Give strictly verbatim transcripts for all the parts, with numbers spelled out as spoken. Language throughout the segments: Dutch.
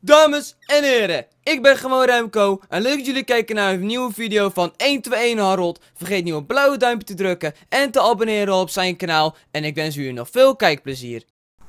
Dames en heren, ik ben gewoon Remco en leuk dat jullie kijken naar een nieuwe video van één twee één Harold. Vergeet niet op het blauwe duimpje te drukken en te abonneren op zijn kanaal. En ik wens jullie nog veel kijkplezier.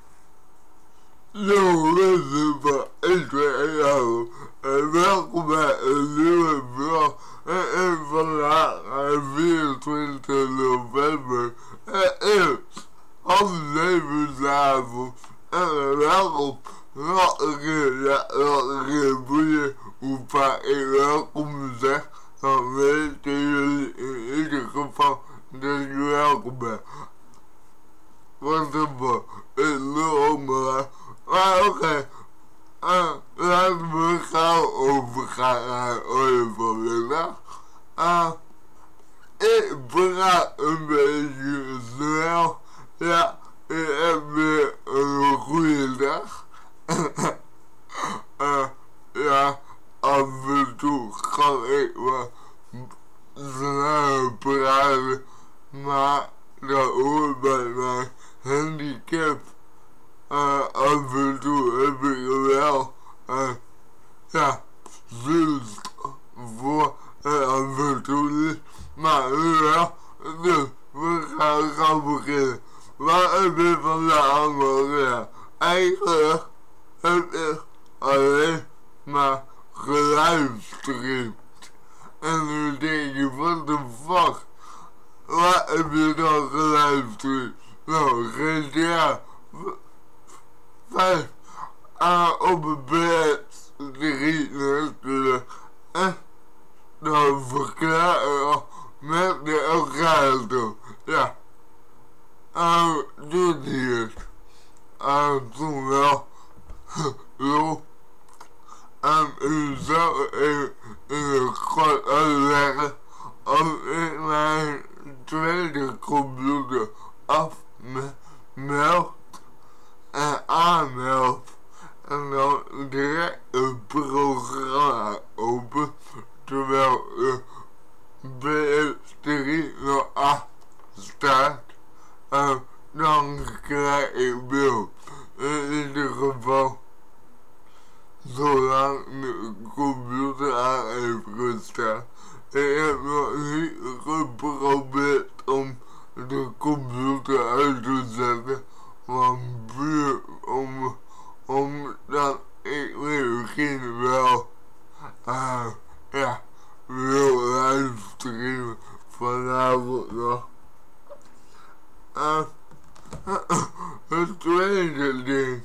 Yo mensen van één twee één Harold en welkom bij een nieuwe vlog. En vandaag is vierentwintig november en is half zeven 's avonds. En welkom. Nog een keer, ja, nog een keer boeien hoe vaak ik welkom zeg. Dan weten jullie in ieder geval dat je welkom bent. Wat een man, ik lul maar. Maar oké, okay. uh, laten we gauw overgaan naar het onderwerp van vandaag. Uh, ik praat een beetje snel. Ja, ik heb weer een goede dag. uh, ja, af en toe kan ik wel snel praten, maar dat hoort bij mijn handicap. Uh, af en toe heb ik er wel, uh, ja, zicht voor en af en toe niet, maar nu wel. Dus we gaan gaan beginnen. Wat heb je vandaag allemaal gedaan? Eigenlijk heb ik alleen maar gelivestreamd. En nu denk je, what the fuck? Wat heb je dan gelivestreamd? Nou, G T A vijf aan op het bed drie natuurlijk. En dan verklaar ik met de elkaar. Ja. Uh, doe het hier. Uh, toen wel. Zo. En u zou even in het kort uitleggen of ik mijn tweede computer afmeld en aanmeld. En dan direct een programma open terwijl de B S drie nog acht staat. Uh, dan krijg ik beeld. In ieder geval, zolang de computer aan heeft gestaan. Ik heb nog niet geprobeerd om de computer uit te zetten, want puur om, omdat ik misschien wel, uh, ja, wil livestreamen vanavond nog. Uh, het tweede ding.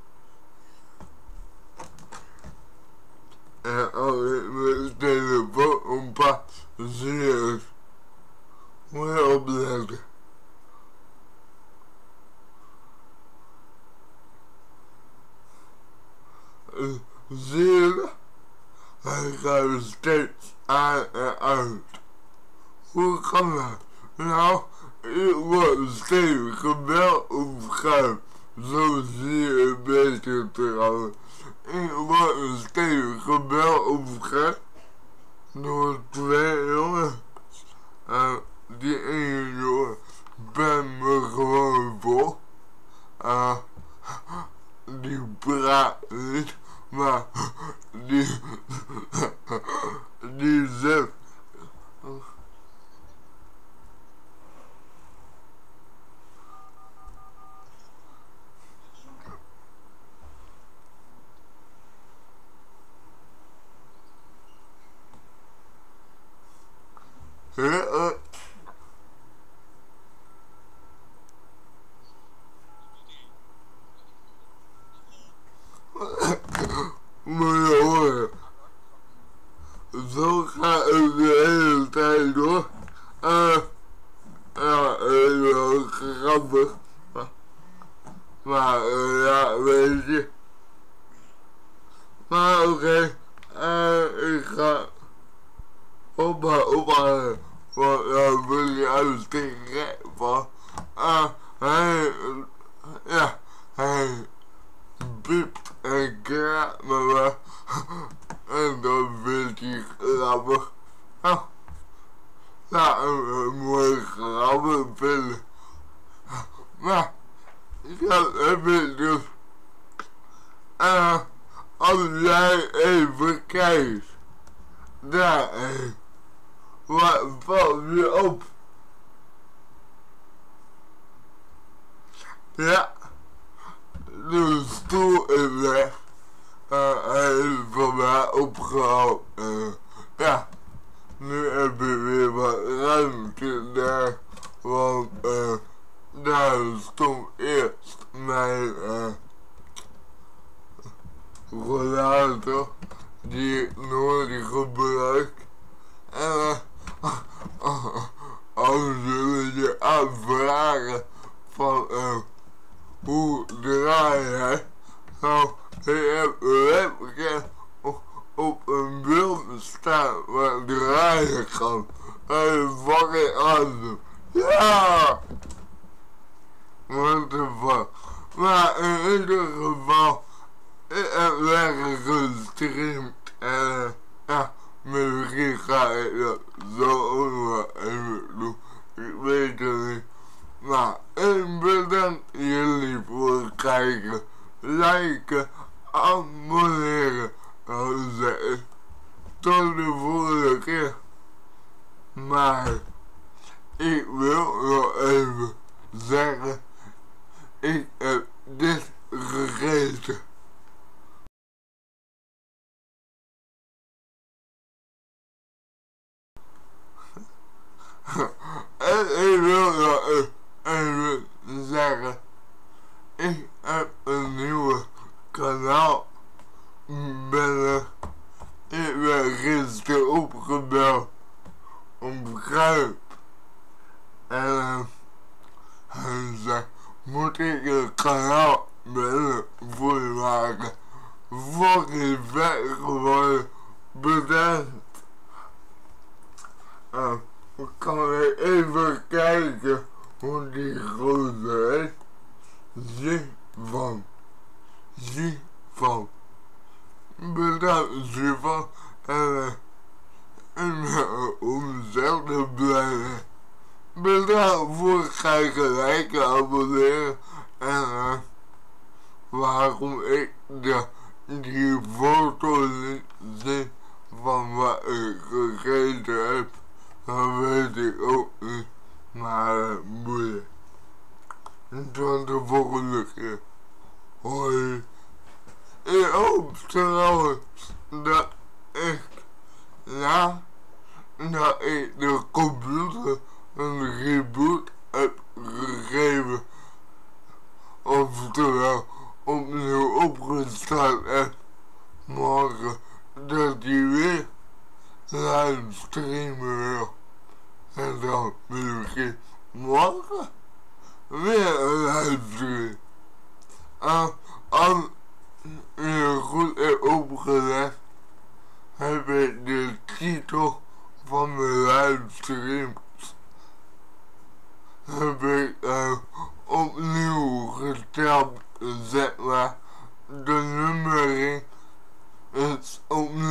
En als ik mijn telefoon ompak, zie je het. Moet je opletten. Uh, zie je dat? Hij gaat steeds aan en uit. Hoe kan dat? Nou, ik word steeds gebeld op scherm. Zo zie je een beetje trouwens. Ik word steeds gebeld op scherm door twee jongens. En die ene jongen ben me gewoon vol. Uh, die praat niet, maar die, die zegt. Ja, uh. Moet je horen. Zo gaat het de hele tijd door. Uh, ja, heel grappig. Maar uh, ja, weet je. Maar oké, okay. uh, ik ga oppa ophalen. Want dan wil je uit tegen van. Ah, hij, ja, hij piept en kraakt me wel. En dan vind hij grappig. Nou, ja, een mooi grappig vinden. Maar, dat heb ik dus. Uh, als als jij even kijkt daar, wat valt je op? Ja, de stoel is weg. Uh, hij is van mij opgehaald. Uh, ja, nu heb je weer wat ruimte daar. Want uh, daar stond eerst mijn uh, rollator die ik nooit gebruik. En uh, als jullie je afvragen van uh, hoe draai jij, nou, ik heb letterlijk op, op een beeld staan waar draaien kan. En fucking awesome. Ja! What the fuck. Maar in ieder geval, ik heb lekker gestreamd en uh, ja, misschien ga ik dat zo ook wel even doen. Ik weet het niet. Maar ik bedank jullie voor het kijken, liken, abonneren. Nou zeggen, tot de volgende keer. Maar ik wil nog even zeggen, ik heb dit gegeten. En ik wil nog even zeggen, ik heb een nieuwe kanaal binnen. Ik ben gisteren opgebeld om geld. En uh, hij zei, moet ik een kanaal binnen voor je maken? Fucking vet geworden. Bedankt. Uh, we kunnen even kijken hoe die grote is. Zie van. Zie van. Bedankt, zie van. En uh, ik ben om zelf te blijven. Bedankt voor het kijken, liken, abonneren. En uh, waarom ik de, die foto niet zie van wat ik gegeten heb, dat weet ik ook niet. Maar uh, moeilijk. Tot de volgende keer. Hoi. Ik hoop trouwens dat ik, ja, dat ik de computer een reboot heb gegeven. Oftewel opnieuw opgestart heb. Morgen dat hij weer livestreamen wil. En dan misschien morgen weer een livestream. Uh, als je goed hebt opgelegd, heb ik de titel van mijn livestream heb ik uh, opnieuw geteld, zeg maar. De nummering is opnieuw